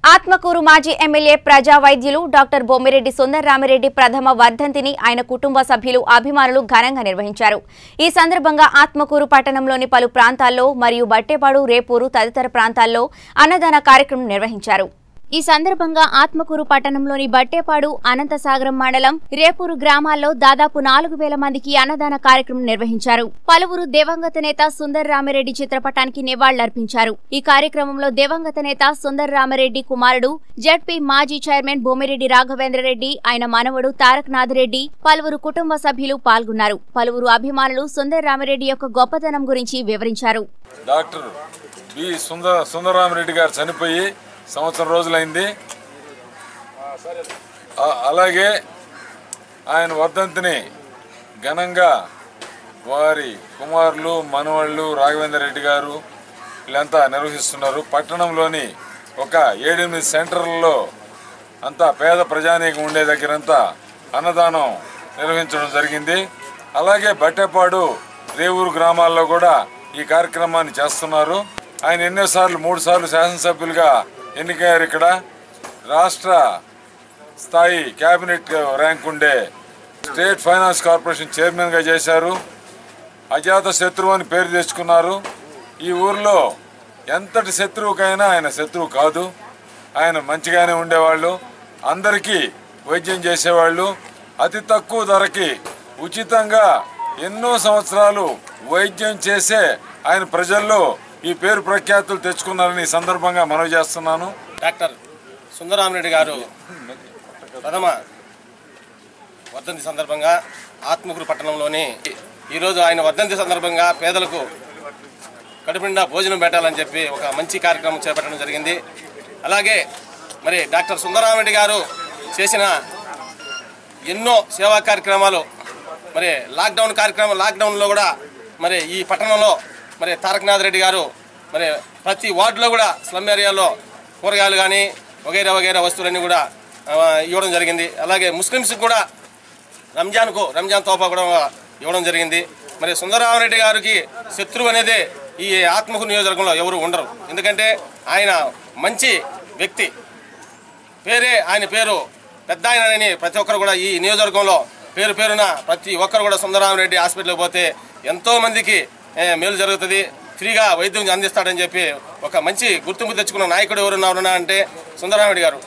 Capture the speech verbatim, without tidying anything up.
ఆత్మకూరు మాజీ ఎమ్మెల్యే ప్రజా వైద్యులు డాక్టర్ బొమ్మిరెడ్డి సుందరరామిరెడ్డి ప్రథమ వర్ధంతిని ఆయన కుటుంబ సభ్యులు అభిమానులు ఘనంగా నిర్వహించారు। ఈ సందర్భంగా ఆత్మకూరు పట్టణంలోని పలు ప్రాంతాల్లో మరియు బట్టేపాడు రేపూరు తదితర ప్రాంతాల్లో అన్నదాన కార్యక్రమం నిర్వహించారు। ఈ సందర్భంగా ఆత్మకూరు పట్టణంలోని బట్టేపాడు అనంతసాగరం మండలం రేపూరు గ్రామాల్లో దాదాపు నాలుగు వేల మందికి అన్నదాన కార్యక్రమం నిర్వహించారు। పలువురు దివంగత నేత సుందరరామిరెడ్డి చిత్రపటానికి నివాళులర్పించారు। ఈ కార్యక్రమంలో దివంగత నేత సుందరరామిరెడ్డి కుమారుడు జెడ్పీ మాజీ చైర్మన్ బొమ్మిరెడ్డి రాఘవేంద్రరెడ్డి, ఆయన మనవడు తారక నాథరెడ్డి, పలువురు కుటుంబ సభ్యులు పాల్గొన్నారు। పలువురు అభిమానులు సుందరరామిరెడ్డి యొక్క గొప్పతనం గురించి వివరించారు। డాక్టర్ బి సుందరరామిరెడ్డి గారు చనిపోయి సంవత్సరం రోజులైంది। అలాగే ఆయన వర్ధంతిని ఘనంగా వారి కుమారులు మనవాళ్ళు రాఘవేంద్ర రెడ్డి గారు వీళ్ళంతా నిర్వహిస్తున్నారు। పట్టణంలోని ఒక ఏడెనిమిది సెంటర్లలో అంతా పేద ప్రజానీకం ఉండే దగ్గరంతా అన్నదానం నిర్వహించడం జరిగింది। అలాగే బట్టేపాడు రేవూరు గ్రామాల్లో కూడా ఈ కార్యక్రమాన్ని చేస్తున్నారు। ఆయన ఎన్నోసార్లు మూడు సార్లు శాసనసభ్యులుగా ఎన్నికయ్యారు। ఇక్కడ రాష్ట్ర స్థాయి క్యాబినెట్ ర్యాంక్ ఉండే స్టేట్ ఫైనాన్స్ కార్పొరేషన్ చైర్మన్గా చేశారు। అజాత శత్రువు అని పేరు తెచ్చుకున్నారు। ఈ ఊర్లో ఎంతటి శత్రువుకైనా ఆయన శత్రువు కాదు, ఆయన మంచిగానే ఉండేవాళ్ళు, అందరికీ వైద్యం చేసేవాళ్ళు, అతి తక్కువ ధరకి ఉచితంగా ఎన్నో సంవత్సరాలు వైద్యం చేసే ఆయన ప్రజల్లో ఈ పేరు ప్రఖ్యాతులు తెచ్చుకున్నారని ఈ సందర్భంగా మనవి చేస్తున్నాను। డాక్టర్ సుందరరామిరెడ్డి గారు ప్రథమ వర్ధంతి సందర్భంగా ఆత్మకూరు పట్టణంలోని ఈరోజు ఆయన వర్ధంతి సందర్భంగా పేదలకు కడుపు నిండా భోజనం పెట్టాలని చెప్పి ఒక మంచి కార్యక్రమం చేపట్టడం జరిగింది। అలాగే మరి డాక్టర్ సుందరరామిరెడ్డి గారు చేసిన ఎన్నో సేవా కార్యక్రమాలు, మరి లాక్డౌన్ కార్యక్రమం లాక్డౌన్లో కూడా మరి ఈ పట్టణంలో మరి తారక నాథరెడ్డి గారు మరి ప్రతి వార్డులో కూడా స్లమ్ ఏరియాలో కూరగాయలు కానీ వగైరా వగైరా వస్తువులన్నీ కూడా ఇవ్వడం జరిగింది। అలాగే ముస్లిమ్స్కి కూడా రంజాన్కు రంజాన్ తోఫా కూడా ఇవ్వడం జరిగింది। మరి సుందరరామిరెడ్డి గారికి శత్రువు అనేది ఈ ఆత్మకూరు నియోజకవర్గంలో ఎవరు ఉండరు, ఎందుకంటే ఆయన మంచి వ్యక్తి, పేరే ఆయన పేరు పెద్ద ఆయనని ప్రతి ఒక్కరు కూడా ఈ నియోజకవర్గంలో పేరు పేరున ప్రతి ఒక్కరు కూడా సుందరరామిరెడ్డి హాస్పిటల్కి పోతే ఎంతో మందికి మేలు జరుగుతుంది, ఫ్రీగా వైద్యం అందిస్తాడని చెప్పి ఒక మంచి గుర్తింపు తెచ్చుకున్న నాయకుడు ఎవరున్నా అంటే సుందరరామిరెడ్డి గారు।